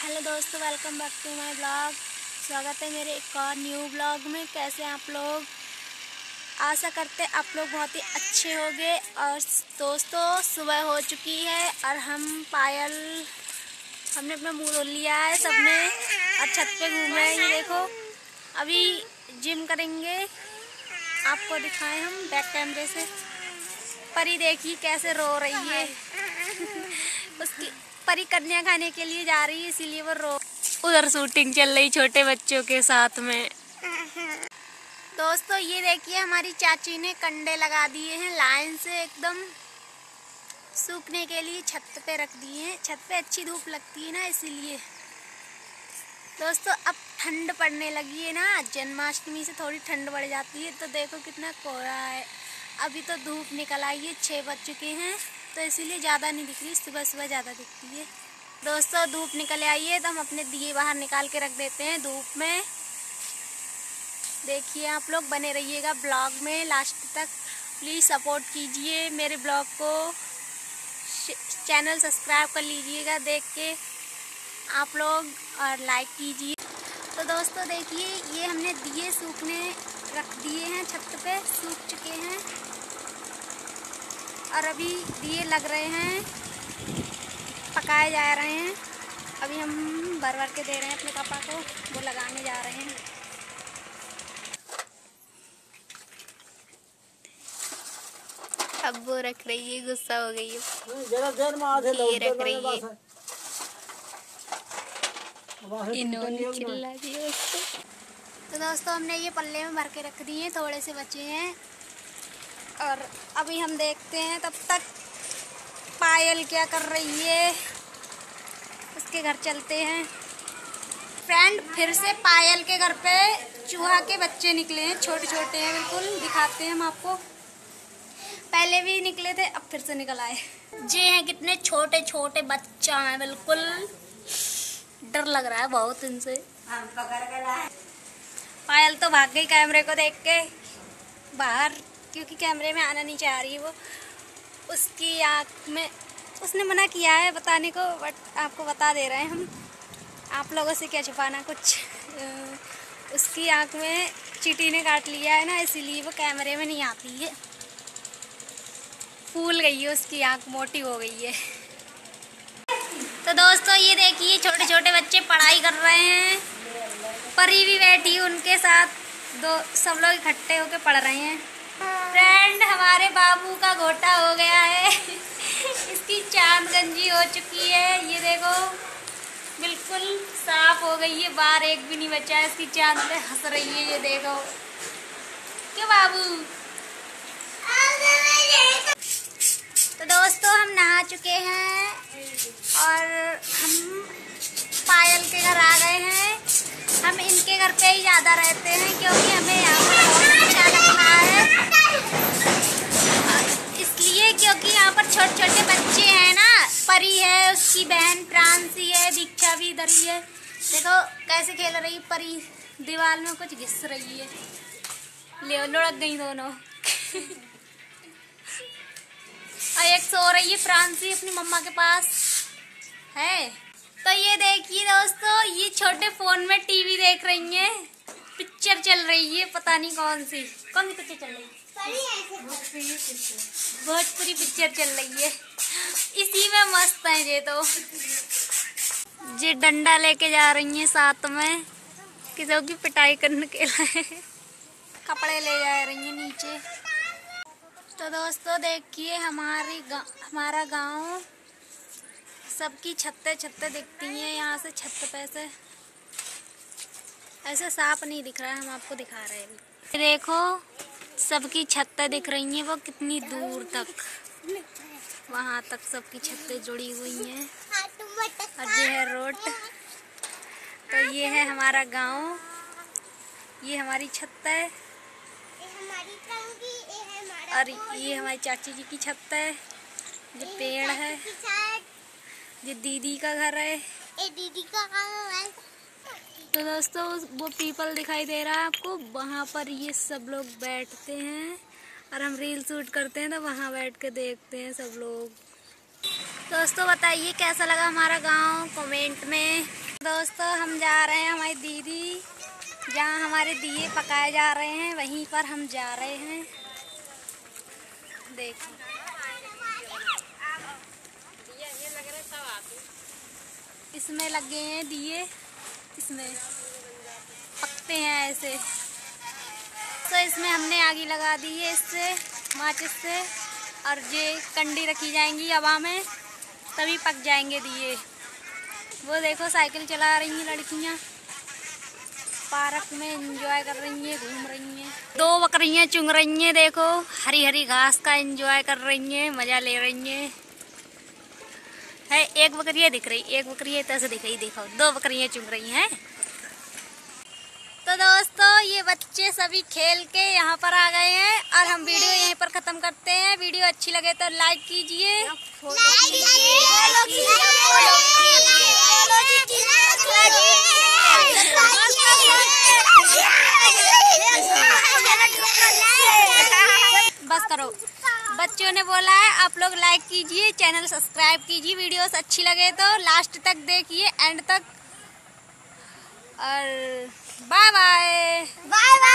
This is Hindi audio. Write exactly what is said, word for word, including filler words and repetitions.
हेलो दोस्तों, welcome back to my blog. स्वागत है मेरे एक और न्यू ब्लॉग में। कैसे हैं आप लोग? आशा करते हैं आप लोग बहुत ही अच्छे होंगे। और दोस्तों, सुबह हो चुकी है और हम पायल हमने अपना मुँह धो लिया है सबने और छत पे घूम रहे हैं। ये देखो, अभी जिम करेंगे, आपको दिखाएं हम बैक कैमरे से। परी देखिए कैसे रो रही है उसकी परी कन्या खाने के लिए जा रही है, इसीलिए वो रो। उधर शूटिंग चल रही छोटे बच्चों के साथ में। दोस्तों ये देखिए, हमारी चाची ने कंडे लगा दिए हैं लाइन से एकदम सूखने के लिए, छत पे रख दिए हैं। छत पे अच्छी धूप लगती है ना, इसीलिए। दोस्तों अब ठंड पड़ने लगी है ना, जन्माष्टमी से थोड़ी ठंड बढ़ जाती है। तो देखो कितना कोहरा है। अभी तो धूप निकल आई है, छः बज चुके हैं, तो इसीलिए ज़्यादा नहीं दिख रही। सुबह सुबह ज़्यादा दिखती है। दोस्तों धूप निकल आई है तो हम अपने दिए बाहर निकाल के रख देते हैं धूप में। देखिए आप लोग बने रहिएगा ब्लॉग में लास्ट तक। प्लीज़ सपोर्ट कीजिए मेरे ब्लॉग को, चैनल सब्सक्राइब कर लीजिएगा देख के आप लोग, और लाइक कीजिए। तो दोस्तों देखिए, ये हमने दिए सूखने रख दिए हैं, छत पे सूख चुके हैं और अभी दिए लग रहे हैं, पकाए जा रहे हैं। अभी हम भर भर के दे रहे हैं अपने पापा को, वो लगाने जा रहे हैं। अब वो रख रही है, गुस्सा हो गई है, ये रख रही है, इन्होंने चिल्ला दिया उसको। तो दोस्तों हमने ये पल्ले में भर के रख दिए हैं, थोड़े से बचे हैं। और अभी हम देखते हैं, तब तक पायल क्या कर रही है, उसके घर चलते हैं। फ्रेंड, फिर से पायल के घर पे चूहा के बच्चे निकले हैं, छोटे छोटे हैं बिल्कुल। दिखाते हैं हम आपको, पहले भी निकले थे, अब फिर से निकल आए। जी हैं, कितने छोटे छोटे बच्चा हैं, बिल्कुल डर लग रहा है बहुत इनसे। पायल तो भाग गई कैमरे को देख के बाहर, क्योंकि कैमरे में आना नहीं चाह रही वो। उसकी आँख में उसने मना किया है बताने को, बट आपको बता दे रहे हैं हम। आप लोगों से क्या छुपाना कुछ। उसकी आँख में चींटी ने काट लिया है ना, इसीलिए वो कैमरे में नहीं आती है। फूल गई है उसकी आँख, मोटी हो गई है। तो दोस्तों ये देखिए, छोटे छोटे बच्चे पढ़ाई कर रहे हैं। परी भी बैठी उनके साथ, दो सब लोग इकट्ठे होकर पढ़ रहे हैं। फ्रेंड, हमारे बाबू का घोटा हो गया है इसकी चांद गंजी हो चुकी है। ये देखो बिल्कुल साफ हो गई है, बाहर एक भी नहीं बचा है। इसकी चांद पे हंस रही है, ये देखो। क्यों बाबू? तो दोस्तों हम नहा चुके हैं और हम पायल के घर आ गए हैं। हम इनके घर पे ही ज़्यादा रहते हैं, क्योंकि हमें यहाँ पर बहुत अच्छा लगता है, इसलिए क्योंकि यहाँ पर छोटे छोटे बच्चे हैं ना। परी है, उसकी बहन प्रांसी है, दीक्षा भी इधर ही है। देखो कैसे खेल रही परी, दीवार में कुछ घिस रही है। ले लुढ़क गई दोनों और एक सो रही है प्रांसी अपनी मम्मा के पास है। तो ये देखिए दोस्तों, ये छोटे फोन में टीवी देख रही हैं, पिक्चर चल रही है, पता नहीं कौन सी कौन सी पिक्चर चल रही है। भोजपुरी पिक्चर चल रही है, इसी में मस्त है ये। तो ये डंडा लेके जा रही हैं साथ में, किसी की पिटाई करने के लिए कपड़े ले जा रही हैं नीचे। तो दोस्तों देखिए, हमारी हमारा गांव, सबकी छत्ते छत्ते दिखती हैं यहाँ से। छत पे से ऐसे साफ नहीं दिख रहा है, हम आपको दिखा रहे हैं। देखो सबकी छत्ते दिख रही हैं, वो कितनी दूर तक, वहाँ तक सबकी छत्तें जुड़ी हुई हैं। और ये है रोड। तो ये है हमारा गांव, ये हमारी छत है, और ये हमारी चाची जी की छत है। ये पेड़ है, ये दीदी का घर है, ए दीदी का घर है। तो दोस्तों वो पीपल दिखाई दे रहा है आपको, वहाँ पर ये सब लोग बैठते हैं और हम रील शूट करते हैं, तो वहाँ बैठ के देखते हैं सब लोग। दोस्तों बताइए कैसा लगा हमारा गांव, कमेंट में जहाँ हमारे दिए पकाए जा रहे हैं वहीं पर हम जा रहे हैं। देखो इसमें लगे हैं दिए, इसमें पकते हैं ऐसे। तो इसमें हमने आगी लगा दी है इससे माचिस से, और ये कंडी रखी जाएंगी हवा में तभी पक जाएंगे दिए। वो देखो साइकिल चला रही हैं लड़कियां, पार्क में एंजॉय कर रही हैं, घूम रही हैं। दो बकरियां चुंग रही हैं, देखो हरी हरी घास का एंजॉय कर रही हैं, मजा ले रही हैं। है एक बकरियां दिख रही, एक बकरियां इधर से दिख रही, देखो दो बकरियां चुंग रही हैं। तो दोस्तों ये बच्चे सभी खेल के यहाँ पर आ गए हैं और हम वीडियो यहीं पर खत्म करते हैं। वीडियो अच्छी लगे तो लाइक कीजिए, बस करो। बच्चों ने बोला है आप लोग लाइक कीजिए, चैनल सब्सक्राइब कीजिए, वीडियोस अच्छी लगे तो लास्ट तक देखिए, एंड तक। और बाय बाय बाय बाय।